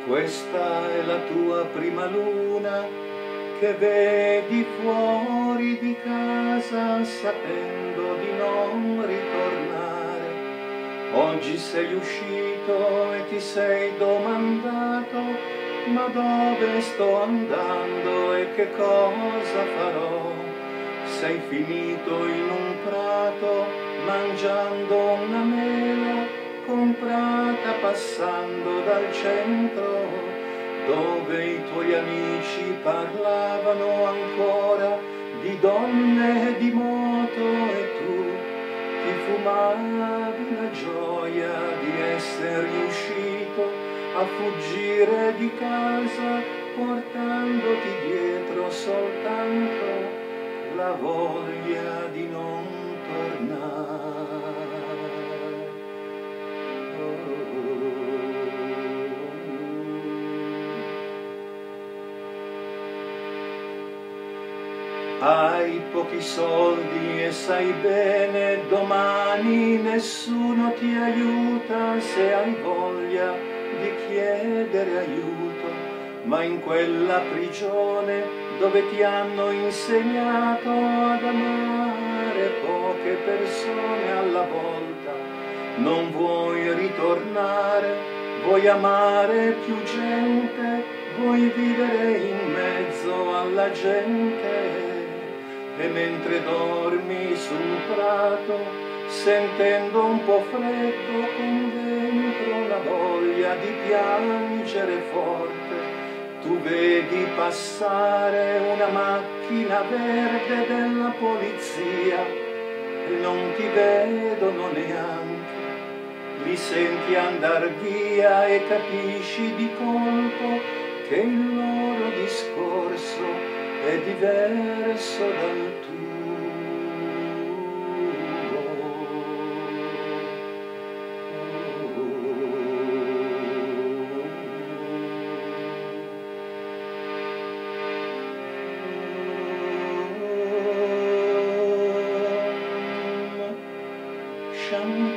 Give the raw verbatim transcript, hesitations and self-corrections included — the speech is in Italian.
Questa è la tua prima luna che vedi fuori di casa sapendo di non ritornare. Oggi sei uscito e ti sei domandato: ma dove sto andando e che cosa farò? Sei finito in un prato mangiando una mela comprata passando dal centro, dove i tuoi amici parlavano ancora di donne e di moto e tu ti fumavi la gioia di essere riuscito a fuggire di casa portandoti dietro soltanto la voglia di non tornare. Hai pochi soldi e sai bene, domani nessuno ti aiuta se hai voglia di chiedere aiuto, ma in quella prigione dove ti hanno insegnato ad amare poche persone alla volta, non vuoi ritornare, vuoi amare più gente, vuoi vivere in mezzo alla gente. E mentre dormi su un prato, sentendo un po' freddo, con dentro la voglia di piangere forte, tu vedi passare una macchina verde della polizia e non ti vedono neanche. Li senti andar via e capisci di colpo che il loro discorso è diverso dal tuo. Shanti.